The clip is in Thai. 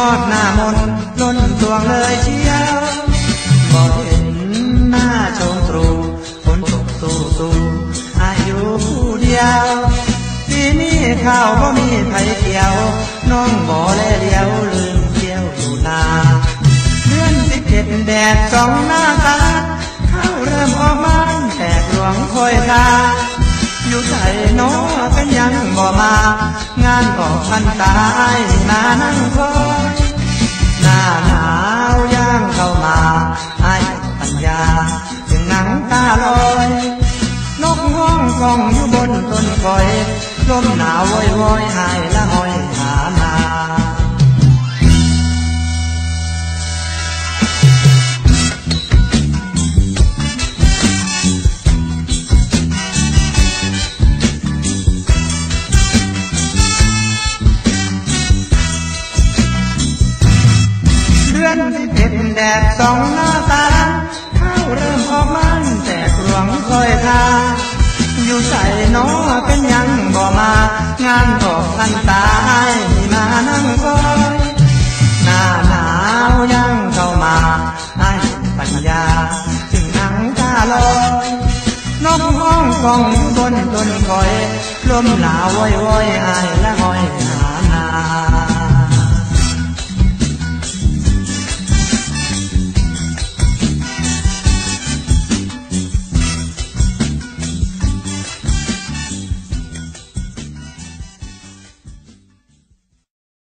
อดหน้ามนล้นดวงเลยเชียวบ่เห็นหน้าชมตรูฝนตกตู่อายุผู้เดียวปีนี้ข้าวบ่มีไผเกี่ยวน้องบ่แลเลี้ยวลืมเกี่ยวอยู่นาเดือน17แดดส่องหน้าตาข้าวเริ่มออกมาแตกหลวงคอยทาอยู่ใจน้อกันยังบ่มางานก็พันตายมานั่งคอยหน้าหนาวย่างเข้ามาให้ปัญญาจึงนั่งตาลอยนกห้องกองอยู่บนต้นคอยลมหนาววอยหายละหอยหามา11แดดส่องหน้าตาข้าวเริ่มออกมันแตกหลวงคอยทาอยู่ใส่น้อเป็นยังบ่มางานก็พันตายมานั่งคอยหน้าหนาวยังเข้ามาให้ปัญญาจึงนั่งตาลอยนกห้องกองอยู่บนต้นคอยลมหนาววอยหายละหอย